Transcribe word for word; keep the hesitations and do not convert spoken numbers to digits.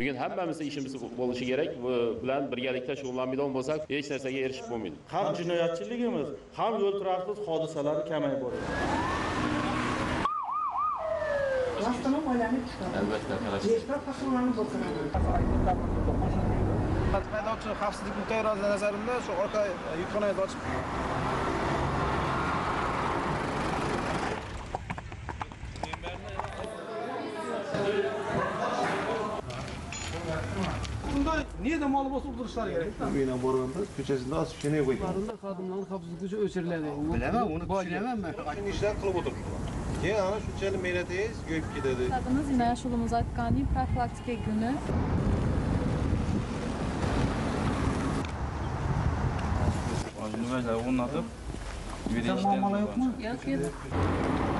Bugun hammamiz ishimiz bo'lishi kerak. Bu bilan birgalikda shug'ullanmaydigan bo'lsak, hech narsaga erishib bo'lmaydi. Ham jinoyatchiligimiz, ham yo'l transport hodisalari kamayib boradi. Rastadan oilanib chiqadi. Albatta, qarang. Yeshlar qahramonlik bo'ladi. Haydovchi xavfsizlik nuqtai nazarimda shu orqa yukxonani ochib Bunda niye de malı basıp duruşlar gerek? Uyuna boranda köçesinde az bir şey ne koydu? Barında kadınların hafızlığı için öçürledi. Bilemem onu. Bu bilemem mi? Şimdi işler kılıp otur. Ki ana şu çeli meyleteyiz, göyüp gidedi. Kadınız cinayət yolumuz aytqanı profilaktika günü. Nüvələr onladı. Sen mamala yok mu? Yox, yox.